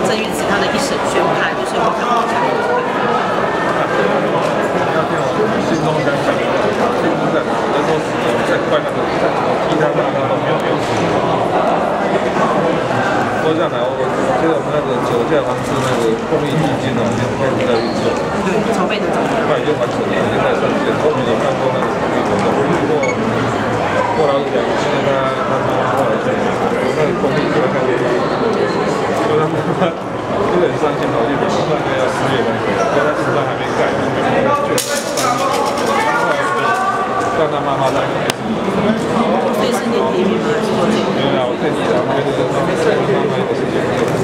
郑玉慈他的一审宣判，就是我看不下去。 心中在想，心中在人说死了，在怪那个替他骂他都没有用。说这样来，我觉得我们那个酒驾防治那个公益基金哦，已经开始在运作。 对，筹备的中。 快已经完成了，已经在上线。后面有看过那个公益活动，过老实讲，现在他妈妈后来去那个公益给他看过，就他妈妈就很伤心，跑去领5万个要失业的，所以他身上还没盖，让他妈妈在开始。 所以是你提名吗？还是说没有啦，我特地的，我觉得他妈妈有事情，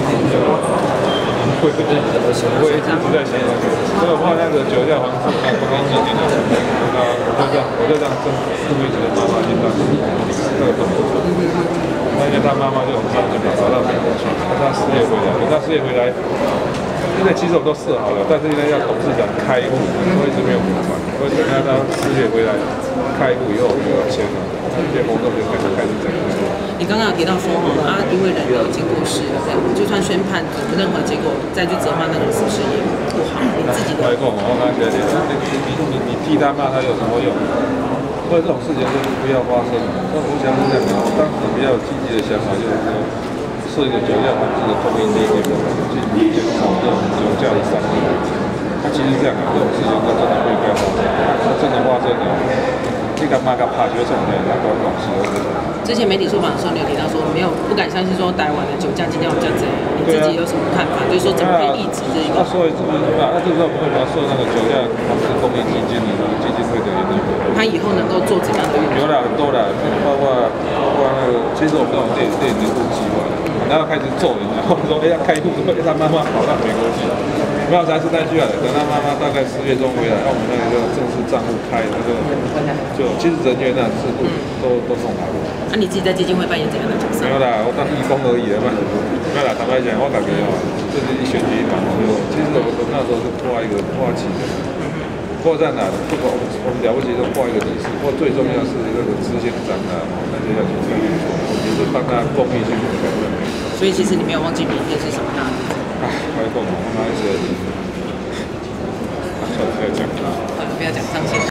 会一直在想，所以我怕那个酒驾防治那公益基金的，我就让郑玉慈的妈妈去当那个董事长，那因为他妈妈就很伤心嘛，跑到美国去，他失业回来，等他失业回来。现在其实我都设好了，但是因为要董事长开户，我一直没有麻烦。我等他失业回来开户以后，我就要签了，这些活动就开始整个。 你刚刚有提到说因为人已经过世了，这样就算宣判任何结果，再去责骂那个死尸也不好。你自己的。 我刚才你替他骂他有什么用？所以这种事情就是不要发生。那我想是这样的，我当时比较积极的想法就是说。设一个酒驾防治的公益基金，去减少这种酒驾的伤害。它其实这样这种事情它真的不应该发生。它真的发生了，你干嘛怕？就这种人，他管广西。 之前媒体受访的时候，你有提到说不敢相信说台湾的酒驾今天有这样子，你自己有什么看法？就是说怎么可以抑制这个？ 所以那这时候我们要设那个酒驾防治公益基金的基金会的原因。 他以后能够做怎样的运作？ 有啦，很多啦，包括那个，其实我们这种电影人物计划。然后开始揍人，然后说要开户，他妈妈跑到美国去，没有才是那句啊。等他妈妈大概10月中回来，让我们那个正式账户开，那个就其实人员啊制度都弄好了。 那你自己在基金会扮演怎样的角色？ 没有啦，我当义工而已嘛。没有啦，坦白讲，我感觉这是一选举嘛，其实我那时候是挂旗的，挂在哪？不管我们了不起就挂一个理事，不过最重要是那个执行长啊，那些要去参与做，就是帮他公益去宣传。 所以其实你没有忘记明天是什么大日子。 开放，我们还是，不要讲， 不要讲伤心。